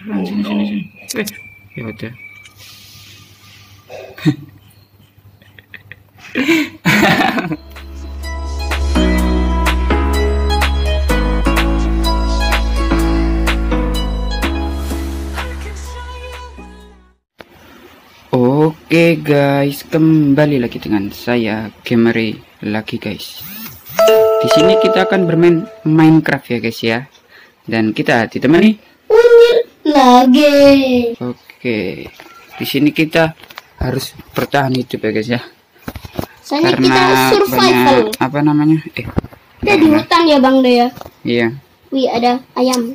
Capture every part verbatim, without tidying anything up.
Turun sini sini sini. Eh, ya udah. Oke guys, kembali lagi dengan saya Gamery lagi guys. Di sini kita akan bermain Minecraft ya guys ya. Dan kita ditemani Unyil lagi. Oke. Di sini kita harus bertahan hidup ya guys ya. Soalnya Karena kita survival. banyak, apa namanya? Eh, Kita di hutan ya Bang Dea. iya. Wih, ada ayam.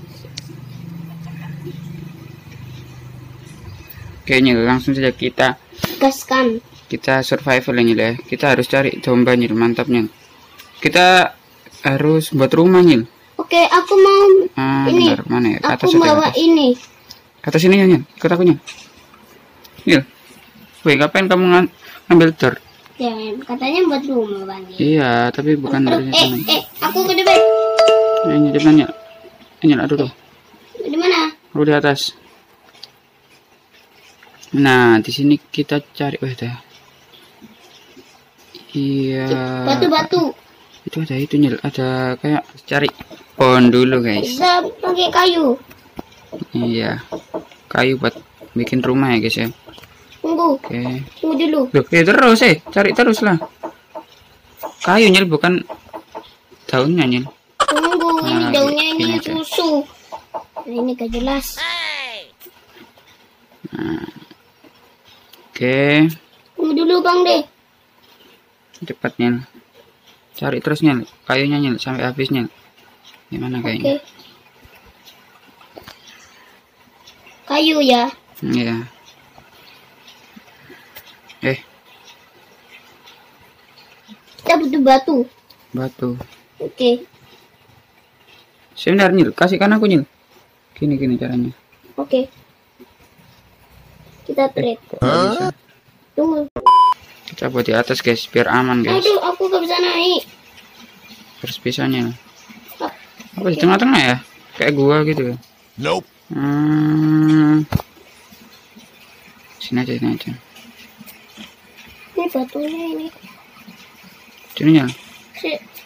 Oke, Nyil, langsung saja kita Gaskan. kita survival ya Nyil ya. Kita harus cari domba Nyil, mantap Nyil. Kita harus buat rumah Nyil. Oke, aku mau Ah, ini. bentar, mana ya? Ke Aku atas atau bawa ke atas? ini. Ke atas sini ya Nyil, ikut aku Nyil. Nyil. Woi, ngapain kamu ng ngambil dirt? Ya, katanya buat rumah Bang. Iya, tapi bukan Aduh, dari eh, sana. eh, aku ke depan. Ini depan Nyil. Nyil, aduh tuh. Di mana? Lu di atas. Nah, di sini kita cari, wah dah. Iya. Batu-batu. Itu ada itu Nyil, ada kayak cari pohon dulu guys. Bisa pakai kayu. Iya. Kayu buat bikin rumah ya guys ya. Tunggu. Oke. Tunggu dulu. Loh, ya terus eh, cari terus lah. Kayu Nyil, bukan daunnya Nyil. Tunggu, ini Nah, daunnya ini gini aja. susu. Nah, ini gak jelas. Nah. Oke, Tunggu dulu Bang De. cepat Nyil. Cari terus Nyil, kayunya Nyil sampai habis Nyil. Gimana Oke. kayaknya? Kayu ya. Iya. Eh, Kita butuh batu. batu. Oke. Sebentar Nyil, kasihkan aku Nyil. Gini gini caranya. Oke. Kita trade. Kok nggak bisa? Tunggu. Kita buat di atas guys, biar aman guys. Aduh, aku gak bisa naik. Harus bisa Nyil. Ah, Apa di tengah-tengah ya? Kayak gua gitu. Nope. Hmm. Sini aja, sini aja. Ini batunya ini. Sini Nyil. Si.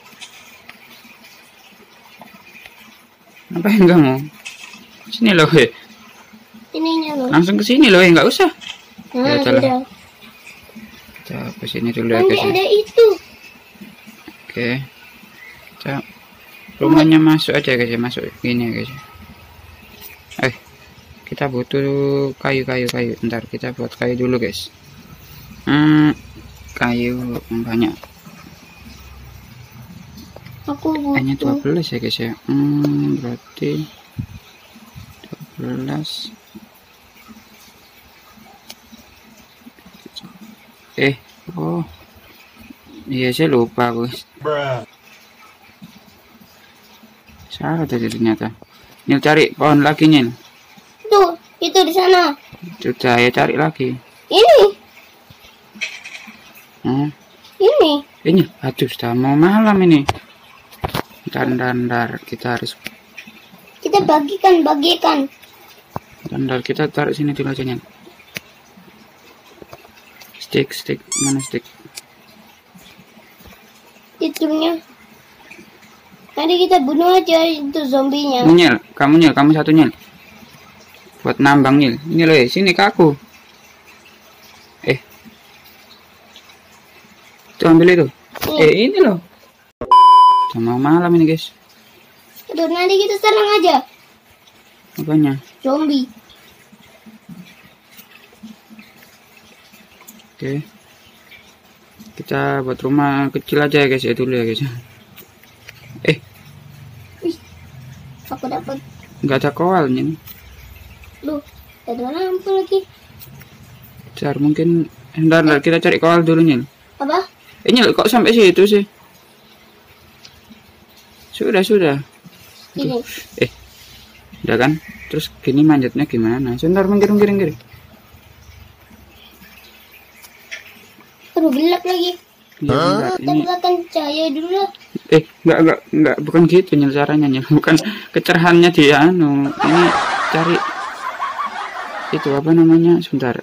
Ngapain kamu? Sini loh, weh. Ininya loh. Langsung ke sini loh, nggak usah. Nah, ya, telah. sudah. Kita ke sini dulu ya Nanti guys. ya. ada itu. Oke. Kita rumahnya masuk aja guys ya, masuk gini ya guys. Eh, kita butuh kayu-kayu kayu. Ntar kita buat kayu dulu guys. Hmm, kayu banyak. Aku Hanya dua butuh. belas ya guys ya. Hmm, berarti dua belas. Eh, oh. Iya, saya lupa guys. Bruh. Salah tadi ternyata. Nyil cari pohon lagi Nyil. Tuh, itu di sana. Sudah ya, cari lagi. Ini, Hmm. ini. Ini, aduh, sudah mau malam ini. Ntar, ntar, ntar. Kita harus, Kita bagikan, bagikan. ntar, ntar. Kita taruh sini dulu aja Nyil. Stick, stick, mana stick? Itunya. Nanti kita bunuh aja itu zombinya. Ini Nyil, kamu Nyil, kamu satu Nyil. Buat nambang Nyil. Ini loh, eh, sini ke aku. Eh. Tuh ambil itu. Nih. Eh, ini loh. Udah mau malam ini guys. Aduh, nanti kita serang aja Apanya? zombie. Oke. Kita buat rumah kecil aja ya guys ya dulu ya guys. Eh, Aku dapat. nggak ada koal Nyil. Loh, ada lampu lagi. Bentar, mungkin bentar, bentar, kita cari koal dulu Nyil. Apa? Eh Nyil, kok sampai situ sih? Sudah, sudah. Ini. Eh, udah kan? Terus gini manjatnya gimana? Sebentar, minggir, minggir, minggir. Aduh, gelap lagi. Ya, bentar, Kita ini. buatkan cahaya dulu lah. Eh, enggak, enggak, enggak, bukan gitu Nyil caranya Nyil. Bukan kecerahannya dia anu. Ini cari itu apa namanya, sebentar,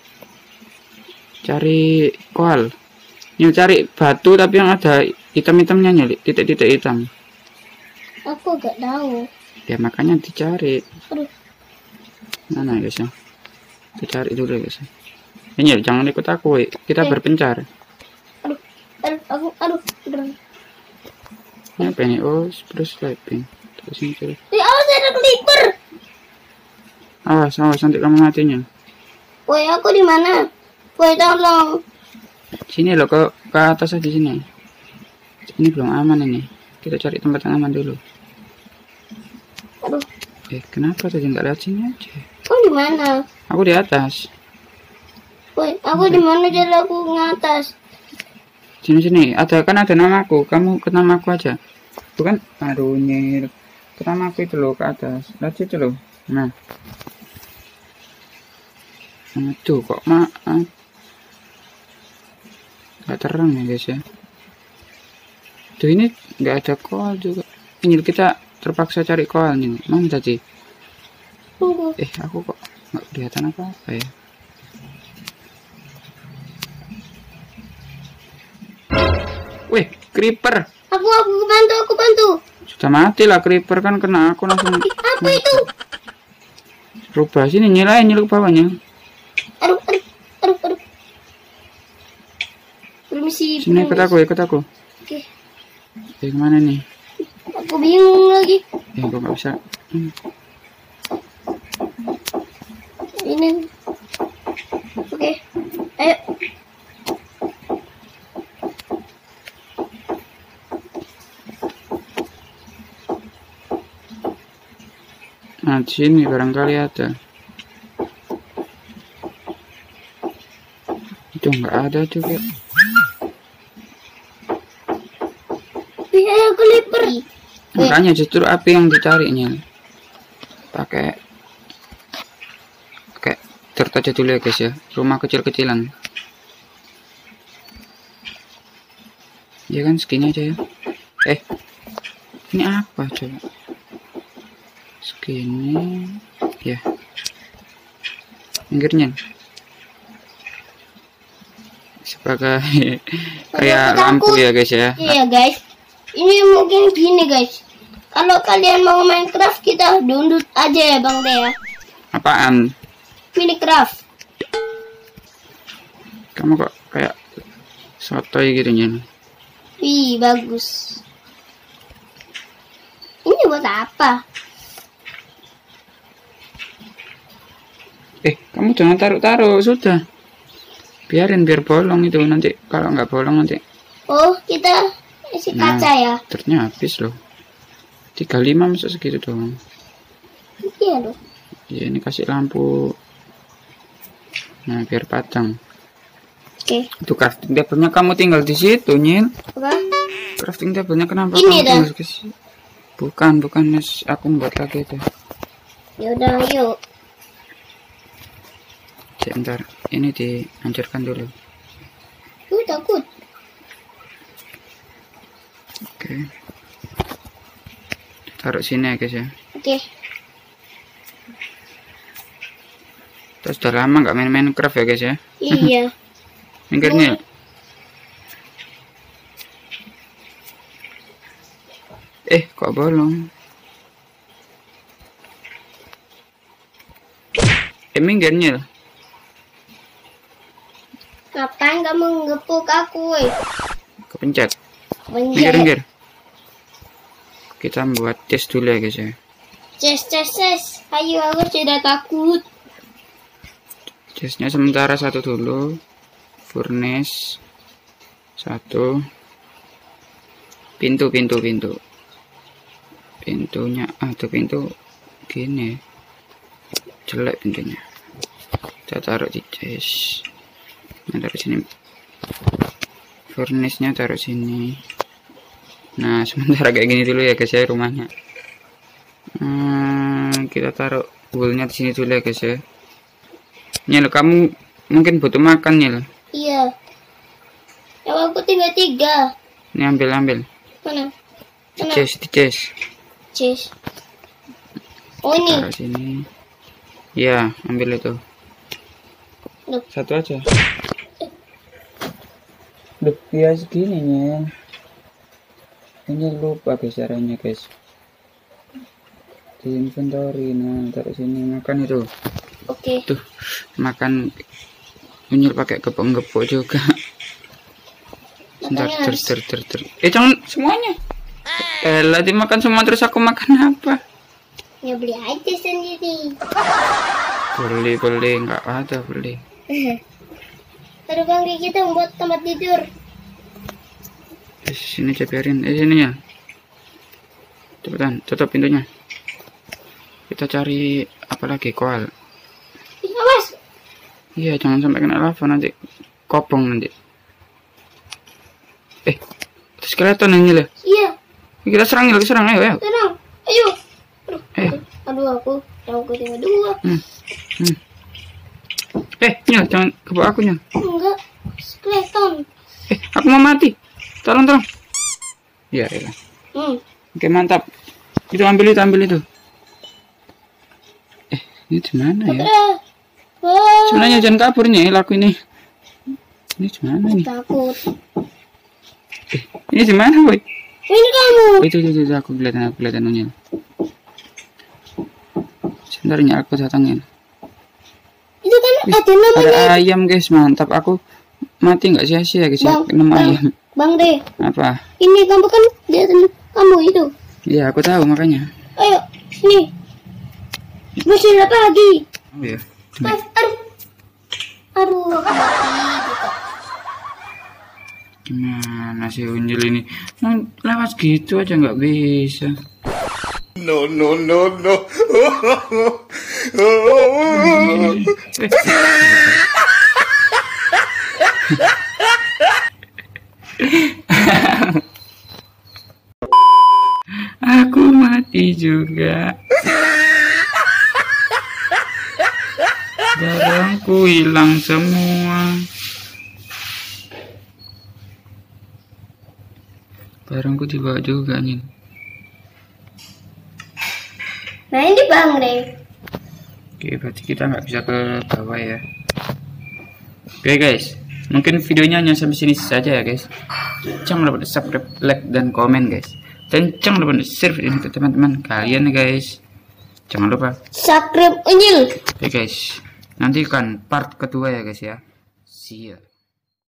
cari koal. Nyil cari batu tapi yang ada hitam-hitamnya, Nyil, titik-titik hitam. Aku gak tahu. Ya makanya dicari. Aduh. Mana guys ya? Dicari dulu guys. Ini jangan ikut aku, woy. Kita Oke. berpencar. Aduh, aduh, aku, aduh, aduh. Ini apa ini? Oh, terus sleeping. Terus ini terus. Di awas ada clipper. Awas, awas nanti kamu matinya. Woi, aku di mana? Woi, tolong. Sini loh, ke ke atas aja sini. Ini belum aman ini. Kita cari tempat yang aman dulu. Aduh, Eh, kenapa tadi nggak lihat sini aja? kau di mana? Aku di atas. Woi, aku di mana jadi aku ngatas? Sini sini. Ada kan ada namaku. Kamu ke namaku aja. Bukan? Aduh Nyil. Ke namaku itu loh ke atas. Lihat situ loh. Nah. Aduh kok maaf. Gak terang ya guys ya. Tuh ini nggak ada koal juga. Ini kita terpaksa cari koal nih. Mana tadi? Tunggu. Eh aku kok nggak kelihatan apa-apa ya. Wih, creeper. Aku, aku bantu, aku bantu. Sudah mati lah creeper kan, kena aku langsung. Ih, apa itu? Rubah sini, nyilai nyiluk bawahnya. Aduh, aduh, aduh, aduh. Permisi, Sini ikut permisi. aku, ikut aku. Oke, Eh kemana nih? aku bingung lagi. Eh kok nggak bisa. Hmm. Ini. Oke, ayo. Nah di sini barangkali ada. Itu nggak ada juga. Ih, ayo clipper. Makanya justru api yang dicarinya. Pakai pakai dirt aja dulu ya guys ya. Rumah kecil-kecilan. Ya kan segini aja ya. Eh, ini apa coba? Segini, ya. Pinggirnya. Sebagai kayak Aku lampu takut. ya guys ya. Iya guys, ini mungkin gini guys. Kalau kalian mau Minecraft kita download aja ya Bang Dea. Apaan? Minecraft. Kamu kok kayak sotoy gitu nya. Wih, bagus. Ini buat apa? Eh, kamu jangan taruh-taruh, sudah. Biarin biar bolong itu nanti. Kalau nggak bolong nanti. Oh, kita isi Nah. kaca ya. Ternyata habis loh. tiga puluh lima masa segitu doang. Iya loh. Ya ini kasih lampu. Nah, biar padang. Oke. Itu crafting table-nya kamu tinggal di situ, Nyil. Apa? Crafting table-nya kenapa Ini kamu dah. tinggal ke situ? Bukan, bukan, Mas. Aku buat lagi itu. Ya udah, yuk. Sebentar, ini dihancurkan dulu. Aku takut. Oke. Taruh sini ya, guys ya. Oke. Terus udah lama nggak main Minecraft ya, guys ya. Iya. Minggir, Nyil. Eh, kok bolong? Eh, minggir, Nyil. Ngapain kamu ngepuk aku, woi? Kepencet. Minggir, Benjek. minggir. Kita buat tes dulu ya, guys ya. Ces, ces, ces. Ayo, aku sudah takut. Chestnya sementara satu dulu. Furnace. Satu. Pintu, pintu, pintu. Pintunya, ah tuh pintu gini. Jelek pintunya. Kita taruh di chest. Nah, taruh sini. Furnace-nya taruh sini. Nah, sementara kayak gini dulu ya guys ya rumahnya. Hmm, kita taruh woolnya di sini dulu ya guys ya. Nyil, kamu mungkin butuh makan, Nyil. Iya. Ya aku tinggal tiga. Ini ambil, ambil. Mana? Di Mana? chest, di chest. Ces. Oh ini. Taruh sini. Iya, ambil itu. Loh. Satu aja. Loh, ya segini nih. Ini lupa guys caranya guys. Di inventory, nah taruh sini, makan itu. Oke. Tuh, makan unyil pakai gepok-gepok juga. Sebentar, Makanya ter, harus- ter, ter, ter. Eh jangan semuanya. Eh, lah dimakan semua terus aku makan apa? Ya beli aja sendiri. Beli, beli, nggak ada beli. Taruh bangke kita membuat tempat tidur. Di sini aja biarin, eh sini ya. Cepetan, tutup pintunya. Kita cari apa lagi, koal. Ih, awas. Iya, jangan sampai kena lava nanti kopong nanti. Eh, itu skeleton ini lah. Iya, Kita serang, lagi serang, ayo, ayo. tenang. Ayo. Aduh, Eh. aduh aku. Aku tinggal dua. Hmm. Hmm. Eh, Nyil, jangan ke bawah aku, Nyil. Enggak. Skeleton. Eh, aku mau mati. Tolong, tolong. Iya, iya. Hmm. Oke, mantap. Itu ambil itu, ambil itu. Eh, ini gimana ya? Putra. Wah. Sebenarnya jangan kabur nih laku ini. Ini gimana nih? Takut. Eh, ini gimana, boy? Ini kamu. Oh, itu, itu, itu, aku kelihatan, aku kelihatan Nyil. Sebentar, Nyil, aku datangin. Itu kan ada namanya. Ada ayam, guys, mantap. Aku mati nggak sia-sia, guys. Ya, Bang, enam bang. ayam. Bang De. Apa? Ini kamu kan lihat kamu itu. Iya, aku tahu makanya. Ayo, sini. Musim apa lagi? Oh iya. Mas, aduh. Aduh, aku mati gitu. Gimana sih Unjil ini? Nah, lewat gitu aja nggak bisa. No, no, no, no. Eh. Aku mati juga. Barangku hilang semua. Barangku dibawa juga nih. Nah ini Bang De. Oke, berarti kita nggak bisa ke bawah ya. Oke guys, mungkin videonya hanya sampai sini saja ya guys. Jangan lupa subscribe, like, dan komen guys. Dan jangan lupa share ini ke teman-teman kalian guys. Jangan lupa. Subscribe Unjil. Oke guys, nanti kan part kedua ya guys ya. See ya.